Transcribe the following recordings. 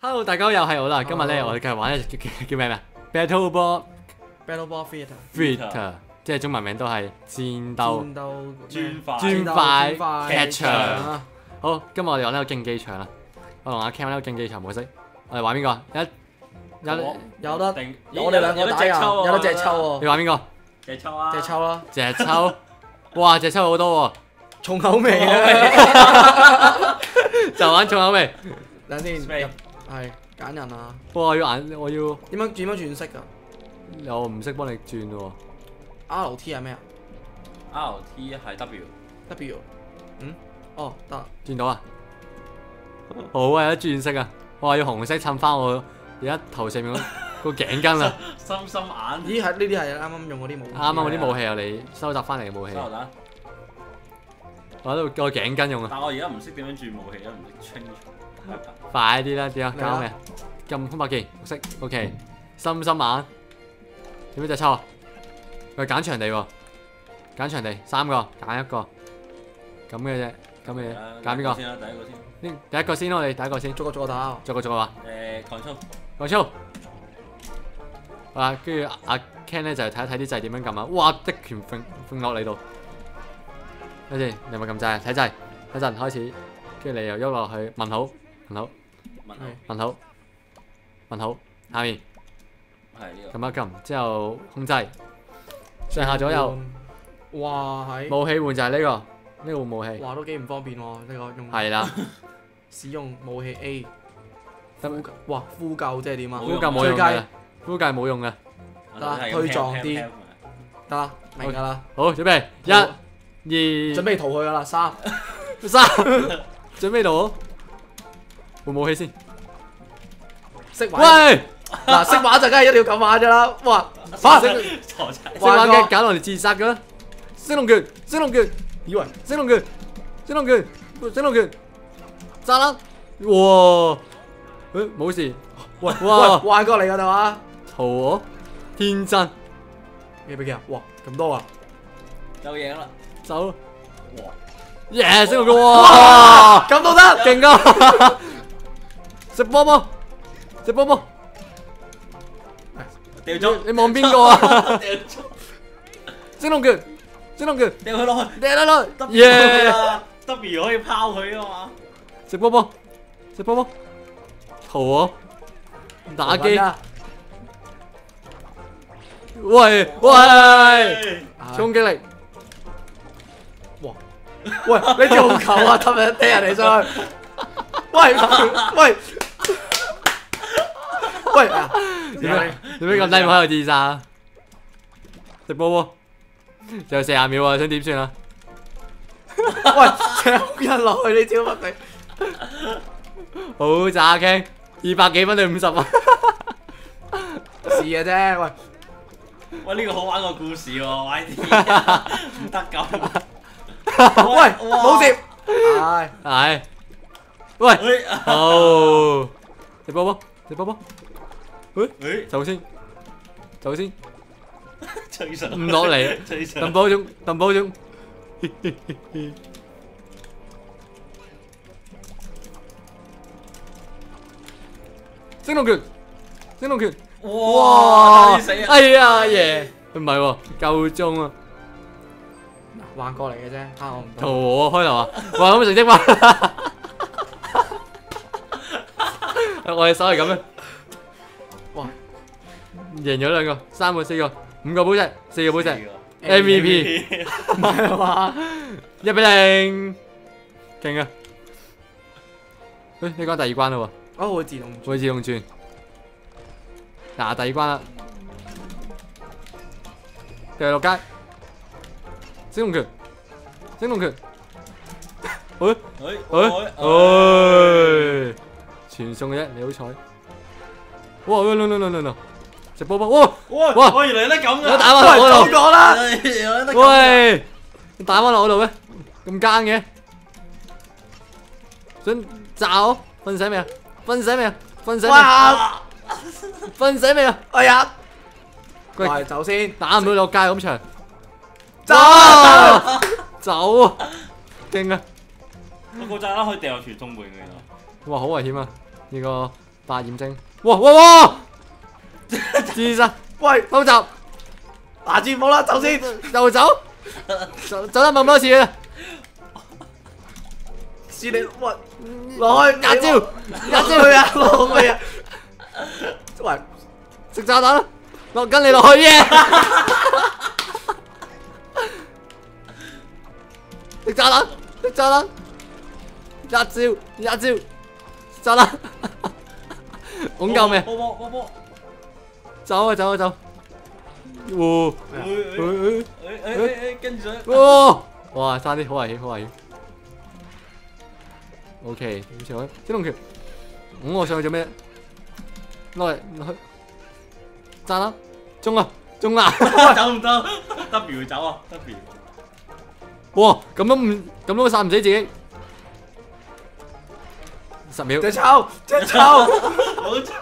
Hello， 大家好，又係我啦。今日咧，我哋繼續玩一隻叫咩名 ？Battle Ball Theatre，即係中文名都係戰鬥專快劇場。好，今日我哋玩呢個競技場啦。我同阿 Cam 呢個競技場模式，我哋玩邊個？ 有得定，我哋兩個打啊，有得隻抽喎。 你玩邊個？ 隻抽啊！隻抽啦！ 隻抽，哇！隻抽好多喎， 重口味啊！ 就玩重口味。 等先，係揀人啊！ 我要點樣轉色噶？ 我唔識幫你轉喎。 RT 係咩啊 ？RT 係 W。 哦得。 轉到啊！好啊，有得轉色啊！我話要紅色襯翻我而家頭上面個頸巾啊！ 心眼。 咦，係呢啲係啱啱用嗰啲武器。 啱啱嗰啲武器啊，你收集翻嚟嘅武器。我喺度個頸巾用啊！ 但我而家唔識點樣轉武器啊，唔識 change。 快啲啦，點啊？搞咩？撳空白鍵，綠色 ，OK。心眼，點樣隻抽啊？佢揀場地喎，揀場地3個，揀一個。咁嘅啫，咁嘅嘢，揀邊個？ 先啦，第一個先。 第一個先，我哋第一個先。 逐個打。 逐個話。control。啊，跟住阿 Ken 咧就睇一睇啲掣點樣撳啊！哇，一拳揈落你度。睇先，你有冇撳掣啊？睇掣，一陣開始，跟住你又喐落去，問好，下面。 係呢個。 撳一撳之後控制上下左右。 哇，係。 武器換就係呢個武器。 哇，都幾唔方便喎，呢個用。 係啦。 使用武器 A。哇，呼救即係點啊？ 呼救冇用嘅，呼救冇用嘅。 得，推撞啲。得啦，明㗎啦。 好，準備1、2。 準備逃去㗎啦，3。 準備逃。換武器先。 識玩。 喂！ 嗱，識玩就梗係一定要咁玩㗎啦。哇！識玩嘅揀落嚟自殺㗎啦。升龍拳。 以為升龍拳。炸啦！哇！冇事。喂， 玩過嚟㗎係嘛？ 逃我！天真。 咩俾佢啊？哇，咁多啊！ 就贏啦！ 走！哇！耶！升龍拳！哇！ 咁都得， 勁啊！食波波。 掉咗！ 你望邊個啊？升龍拳！ 掉佢落去！ 掉落去！耶 ！W 可以拋佢啊嘛！ 食波波！逃我！打機！喂！衝擊力！ 哇！喂，你做球啊？踢人哋上去！喂！ 點解咁低唔喺度自殺？食波波！仲有40秒啊，想點算啊？ 喂，掟人落去你招乜鬼？ 好渣傾，200幾分對50分。 試嘅啫， 喂，呢個好玩個故事喎，YT 唔得咁。 喂，冇接。 係。喂。好。食波波。走先。 吹上。 唔落嚟。鄧寶中。升龍拳！哇！哎呀爺，唔係喎，夠鐘啊！ 玩過嚟嘅啫，蝦我唔到。 逃我開頭啊！哇，咁成績嘛？我哋手係咁樣。哇！贏咗2個、3個、4個、5個寶石、4個寶石 ，MVP 唔係嘛？1-0，勁啊！你講第二關啦喎。 會自動轉。嗱，第二關啦。掉落街。升龍拳。傳送嘅啫，你好彩。哇！食波波，哇！ 原來有得咁嘅。 我打翻落我度。 講啦。 喂！你打翻落我度咩？咁奸嘅。想炸我？瞓醒未啊？哎呀！ 喂，走先， 打唔到落街咁長。走啊！勁啊！ 個炸彈可以掉入傳送門嘅。 哇，好危險啊！呢個化驗精。哇！自殺喂， 偷襲拿住冇啦，走先。 又走得咁多次啊！ 是你喂落去壓招佢啊，落去啊！喂， 食炸彈啦！跟你落去耶！食炸彈！壓招！炸彈！拱救命！ 波！ 走！哇！ 跟住上。 哇！差啲好危險。OK， 點上去？天龍拳。我上去做咩？落去！炸啦！中啦！ 走唔得 ？W 走啊 ！W。 哇！咁都殺唔死自己。10秒。 隻抽， 冇錯。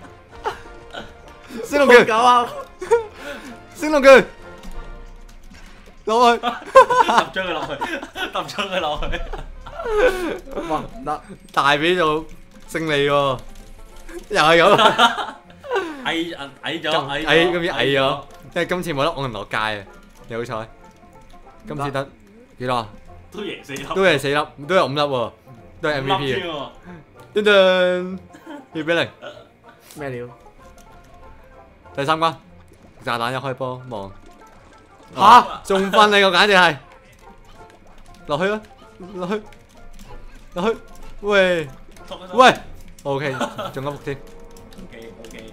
升龍拳。 狗啊！ 升龍拳。落去。 揼咗佢落去。 哇，唔得， 大比就勝利喎。又係咁。 矮咗， 今次矮咗，因為今次冇得按人落街啊！你好彩，今次得幾多啊？ 都贏4粒， 都係4粒，都有5粒喎，都係 MVP 嘅。噔2-0， 咩料？ 第3關，炸彈一開波望嚇， 仲瞓你個簡直係，落去啦，落去，喂，OK， 中咗伏添。 OK，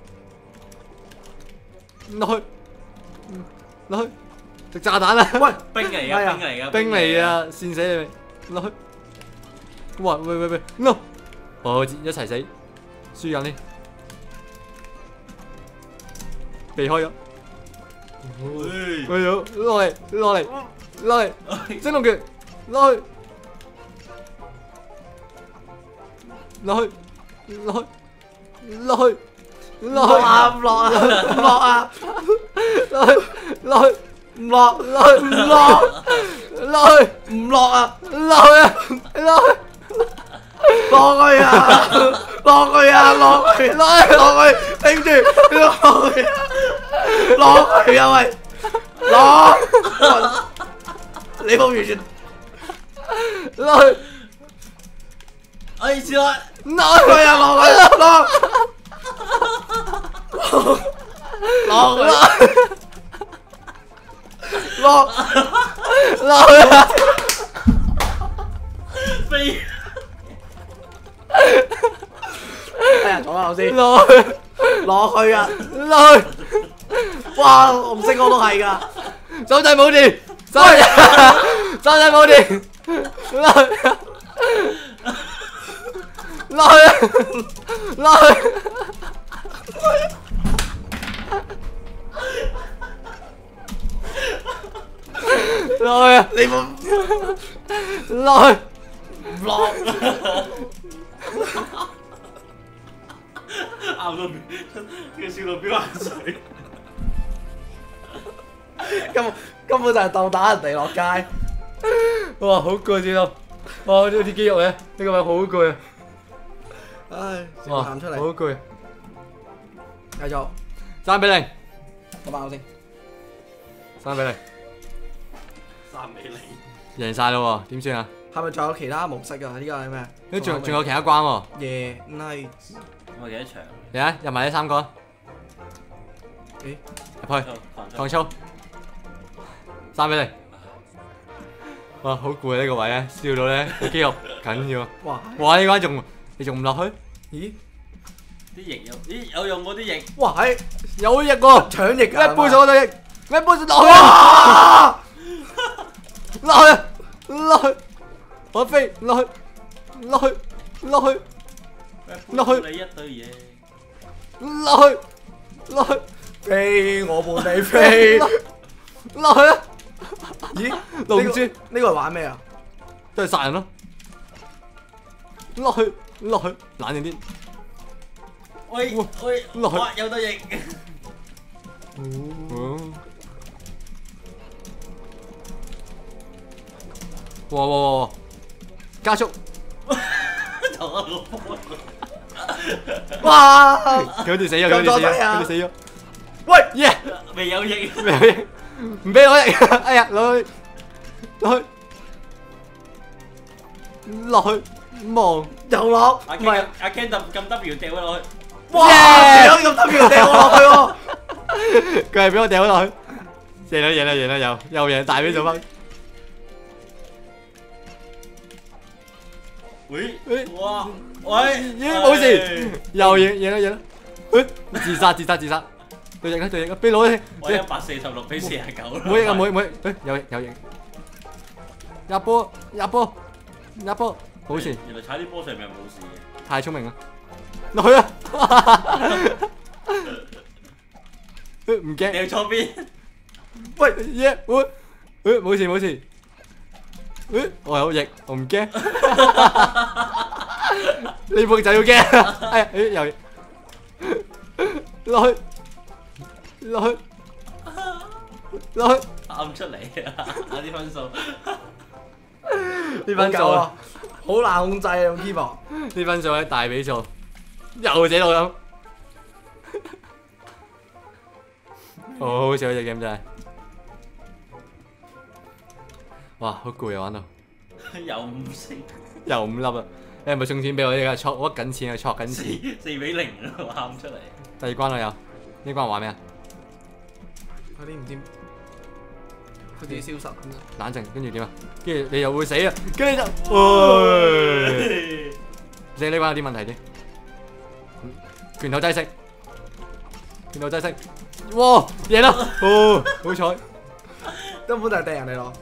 落去，食炸彈啦！ 喂， 冰嚟啊！跣死你咪落去！哇！喂，no！ 我一齊死，輸緊呢，避開咗。落嚟！升龍拳，落去！ 落啊！唔落，頂住，落去啊喂，你冇完全落去， 哎，試啦， 落去啊，落去啊！ 飛， 哎呀，坐下先， 落去， 落去啊！哇，紅色我都係㗎， 手掣冇電，手掣冇電，落去， 你冇落去， 唔落， 咬到佢笑到飆眼水。 根本就係鬥打人哋落街。 哇，好攰先咯，哇，呢啲肌肉咧，呢個位好攰啊， 唉， 哇， 喊出嚟， 好攰， 繼續 3-0， 我爆先 3-0， 3-0， 贏晒咯喎，點算啊？ 係咪仲有其他模式㗎？呢個係咩？ 仲有其他關喎， 夜 night 我幾多場？ 嚟啊，入埋呢3個， 誒， 入去，放粗，3-0，哇，好攰啊呢個位咧，笑到咧個肌肉緊要，哇，呢關你仲唔落去？ 咦？ 啲翼有用嗰啲翼， 哇，係有翼喎， 搶翼㗎， 一杯咗我對翼，一杯落去，落去，我飛落去， 你一堆嘢， 落去， 飛我伴你飛， 落去啊！ 咦？ 龍珠呢個係玩咩啊？ 都係殺人咯，落去，冷靜啲， 喂， 落去哇，有堆翼， 哇，加速， 就一個波， 哇！ 佢好似死咗，佢好似死咗，佢好似死咗。 喂， 耶！ 未有翼， 唔俾攞嚟，哎呀，落去，落去，落去，望， 又落， 阿唔係， 阿 Ken 撳 W 掉咗落去， 哇！屌咁特別掉我落去喎！ 佢係俾我掉咗落去，贏啦贏啦贏啦又贏大比數分。 喂喂， 哇，喂， 已經冇事，又贏啦，自殺，對翼啊，俾攞去， 我146比49啦， 冇翼啊冇翼，有翼，入波，冇事， 原來踩啲波上面係冇事嘅， 太聰明啦，落去啊，唔驚， 掉錯邊， 喂耶，冇事，我有翼，我唔驚，呢步就要驚，哎呀，又落去。 啱出嚟啊！啲分數， 啲分數啊， 好難控制啊！用 keyboard， 啲分數咧大比數，又寫到咁，好笑隻 game 真係，哇，好攰啊玩到， 有5星， 又5粒啊！你係咪送錢俾我而家？錯，我屈緊錢啊，錯緊錢。 4比0啊！喊出嚟。 第二關啦又，呢關玩咩啊？ 嗰啲唔知，佢自己消失咁樣。 冷靜，跟住點啊？跟住你又會死啊！跟住就，喂，你呢關有啲問題啲，拳頭擠食，哇，贏啦！哦，好彩， 根本就係掟人哋落。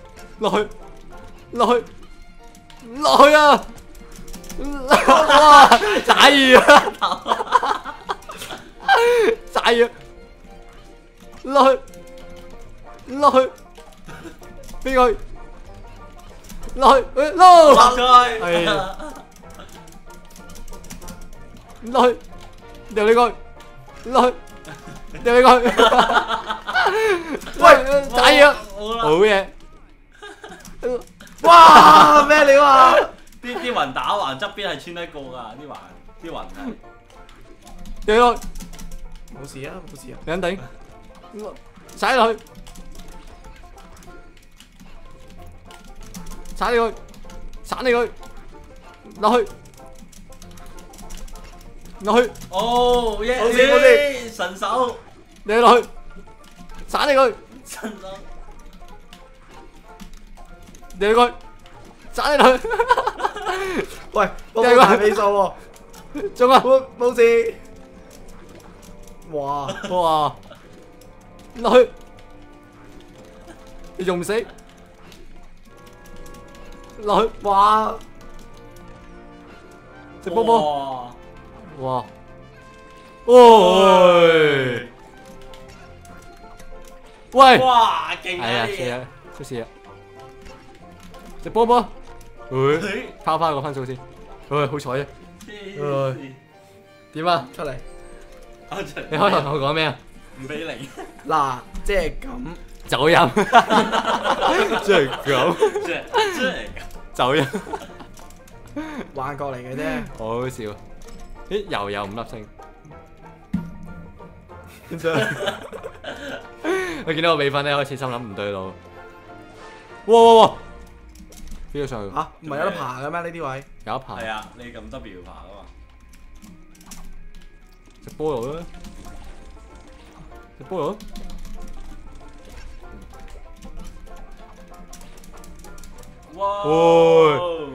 落去啊！哇，炸魚啊！落去，邊個？落去，係啊，落去，掉你個，落去，掉你個，喂，炸魚啊！好嘢！ 哇！咩料啊？ 啲雲打橫側邊係穿得過㗎，啲雲係。 掉落去， 冇事啊，你肯定，踩落去，踩你佢，落去， 哦，耶！ 冇事神手， 你落去，踩你佢， 神手， 你佢，踩你落去， 喂，我冇大比數喎， 中啊！ 冇事。哇！ 落去，你仲唔死？落去， 哇！ 食波波， 哇！ 哇！喂！ 哇！勁係啊， 啊！ 死啊，出事啊！食波波，拋翻個分數先，好彩啫！點啊？ 出嚟。 你開頭同我講咩啊 5比0。 嗱，即係咁。 走音，即係咁， 即係走音， 幻覺嚟嘅啫。 好好笑。咦，又有5粒星。我見到個比分咧，開始心諗唔對路。哇！飛咗上去。 嚇，唔係有得爬嘅咩？呢啲位有一排。 係啊，你撳 W 爬㗎嘛。 食菠蘿啦，食菠蘿。 哇！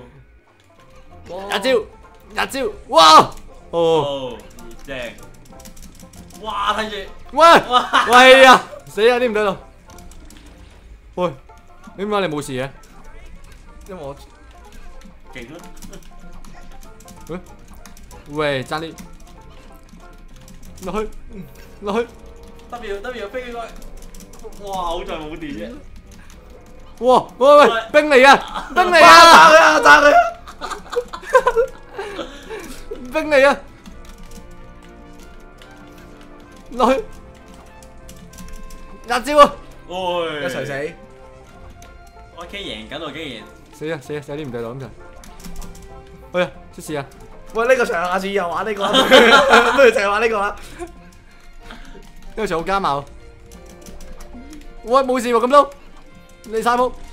日招，哇！哦， 正！哇，睇住， 喂呀，死啊！啲唔對路。喂，點解你冇事嘅？ 因為我勁咯。 喂，爭啲。落去 W 飛起佢，哇！好在冇電啫。 哇！喂，冰嚟啊！ 炸佢啊！炸佢！ 冰嚟啊！落去，日招啊！ 一一齊死。 我 K 贏緊我竟然。 死啊！有啲唔對路咁就。哎呀，出事啊！ 喂，呢個場下次又玩呢個，不如淨係玩呢個啦。 呢個場好加貌。喂，冇事喎咁都，你晒鋪。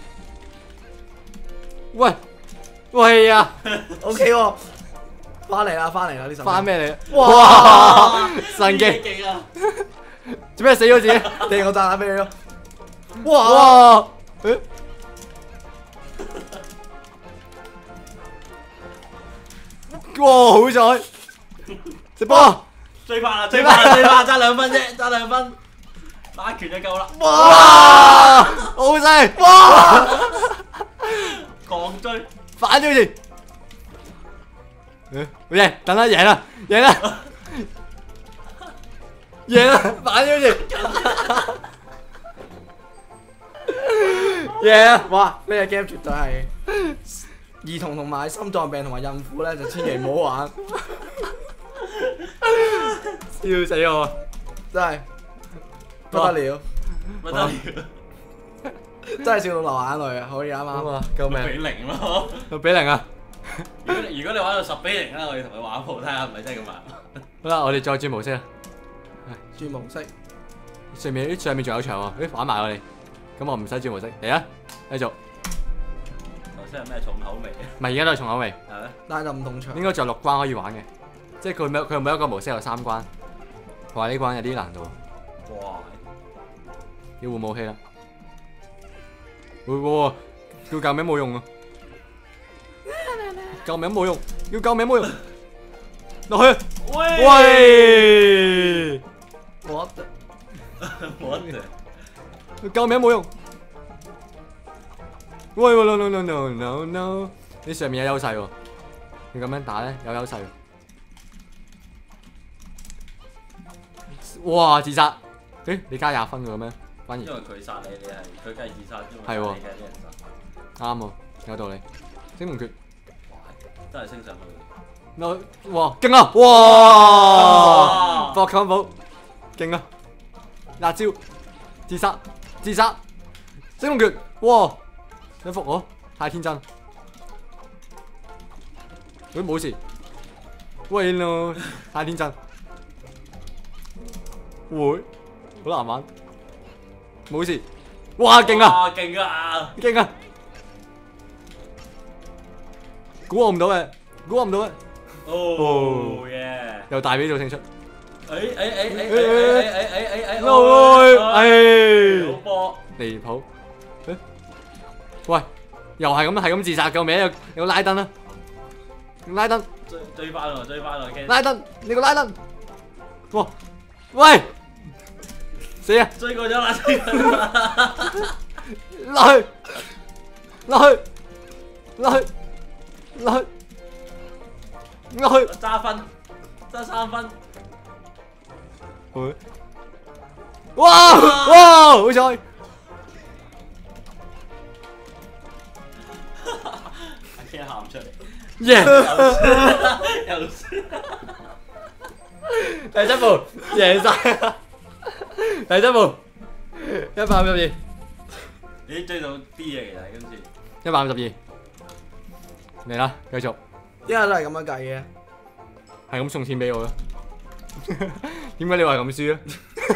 喂，喂啊 OK 喎，翻嚟啦呢首。 翻咩嚟？ 哇！ 哇！神機， 勁啊！ 做咩死咗自己？ 掟個炸彈俾你咯。哇！ 哇！誒？哇！好彩，直波。 追翻啦，追翻，爭2分啫，爭2分，打拳就夠啦。 哇！好犀！哇！ 狂追， 反咗先。好嘢，等啦，贏啦，贏啦，贏啦，反咗先。贏啊！ 哇！呢個 game 絕對係兒童同埋心臟病同埋孕婦咧，就千祈唔好玩， 笑死我啊！ 真係不得了， 不得了， 真係笑到流眼淚啊！可以啱啱。 啊！救命 6-0咯。 ！6-0啊！ 如果你玩到10-0啦，我要同佢玩鋪睇下係咪真係咁玩。 好啦，我哋再轉模式啊！ 轉模式， 上面仲有場喎，玩埋我哋，咁我唔使轉模式，嚟啊！繼續， 頭先係咩重口味？ 唔係而家都係重口味， 係咩？ 但係就唔同場。 應該仲有6關可以玩嘅，即係佢每一個模式有3關，話呢關有啲難度， 哇！ 要換武器啦，哇！叫救命冇用啊！救命冇用，要救命冇用，落去！喂！ 我救命冇用！喂 no！ 你上面有優勢喎，你咁樣打咧有優勢喎。哇！自殺！誒，你加20分嘅咩？反而因為佢殺你，你係佢梗係自殺啫嘛。 係喎你梗係啲人殺。 啱喎，有道理。星龍決， 真係升上去。 哇！勁啊！哇！搏強寶，勁啊！辣椒，自殺，星龍決，哇！想服我？太天真。佢冇事。喂咯，太天真。會，好難玩。冇事。哇！勁啊！ 哇！勁啊！ 勁啊！估我唔到嘅，估我唔到嘅。 哦耶！ 由大髀做勝出。 好波！ 離譜。喂，又係咁自殺，救命！有拉登啦，拉登， 追翻喎， 拉登，你個拉登。哇！喂！死啊！ 追過咗啦！ 落去，落去， 揸分，揸3分。 哇！好彩！ 阿 Ken 喊出嚟， 耶！ 又輸。 第7步贏晒，第7步152， 已經追到 D 嘅，其實今次。 152，嚟啦，繼續， 依家都係咁樣計嘅。 係咁送錢俾我咯。點解你話咁輸咧？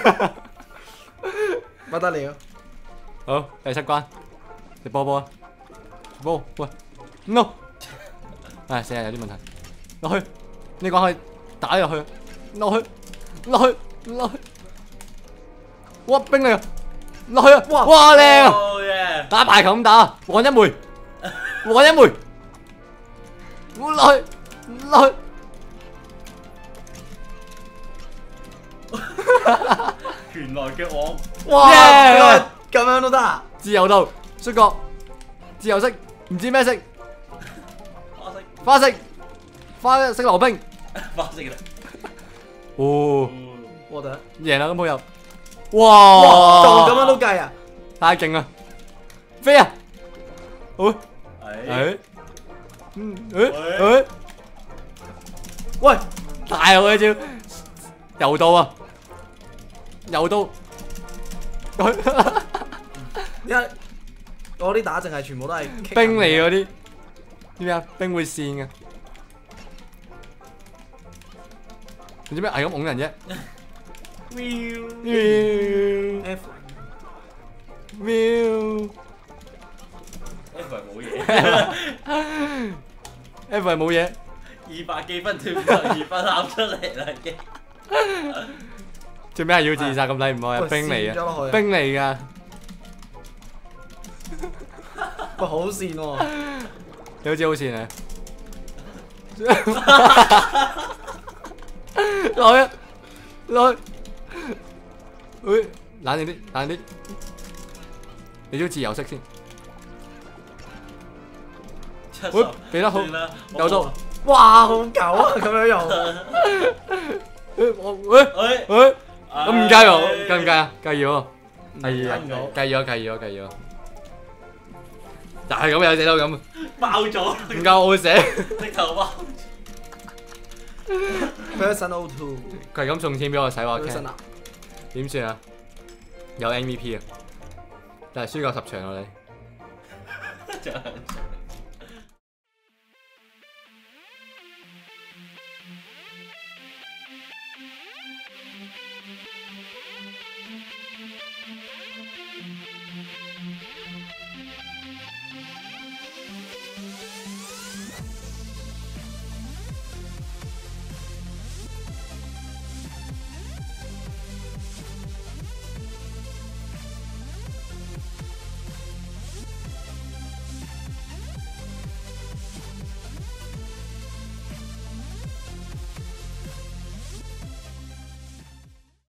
不得了， 好，第7關，你波啊！波，喂 ，no， 唉，死人有啲問題，落去，呢關可以打入去，落去，哇，冰嚟啊，落去啊，哇，靚啊，打排球咁打，黃一梅，落去， 拳來腳往。 哇！ 耶！ 咁樣都得啊？ 自由度，摔角，自由式，唔知咩色，花式溜冰， 花式嘅。 哦， 我得。 贏啦咁好友， 哇！仲哇， 咁樣都計啊？ 太勁啦，飛啊，好， 係。 喂， 大好嘅招，柔道啊，柔道， 依家我啲打淨係全部都係冰嚟嗰啲，點啊？冰會跣嘅， 唔知咩係咁拱人啫。 喵 F 喵 F 係冇嘢， ，F 係冇嘢。 200幾分斷52分喊出嚟啦已經。 最尾係要自殺咁睇唔開啊！ 喂冰嚟跣咗落嘅， 去啊冰嚟㗎。 喂，好跣喎！ 你好似好似啊！落去，落去。喂，冷靜啲，冷靜啲。你都自由式先。喂，俾得好，有到。 哇，好狗啊！咁樣用， 喂，咁唔計喎，計唔計啊？計要喎， 計唔到計要，計要，計要。就係咁有寫到咁， 爆咗， 唔夠我寫。 直頭爆。 Person O2， 佢係咁送錢俾我使話 Person 劇， 啊， 點算啊？有 MVP 啊，但係輸夠10場啊你。